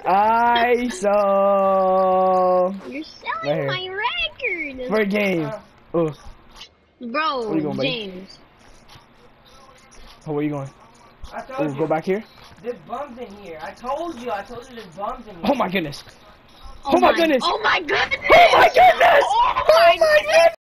I saw. You're selling my record. For a game. Bro, where you going, buddy? James. Oh, where you going? I told you. Go back here. There's bums in here. I told you there's bums in here. Oh my goodness. Oh my goodness. Oh my goodness. Oh my goodness. Oh my goodness.